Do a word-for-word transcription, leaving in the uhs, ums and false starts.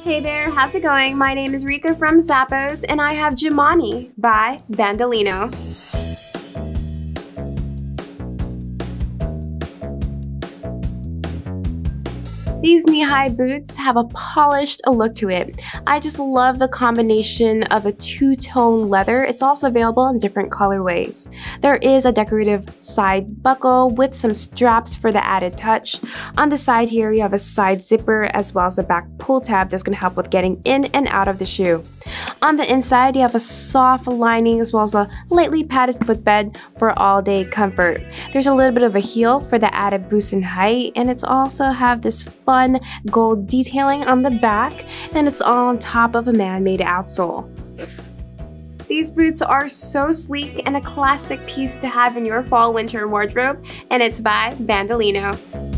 Hey there, how's it going? My name is Rika from Zappos and I have Jimani by Bandolino. These knee-high boots have a polished look to it. I just love the combination of a two-tone leather. It's also available in different colorways. There is a decorative side buckle with some straps for the added touch. On the side here, you have a side zipper as well as a back pull tab that's going to help with getting in and out of the shoe. On the inside, you have a soft lining as well as a lightly padded footbed for all-day comfort. There's a little bit of a heel for the added boost in height, and it's also have this fun gold detailing on the back, and it's all on top of a man-made outsole. These boots are so sleek and a classic piece to have in your fall-winter wardrobe, and it's by Bandolino.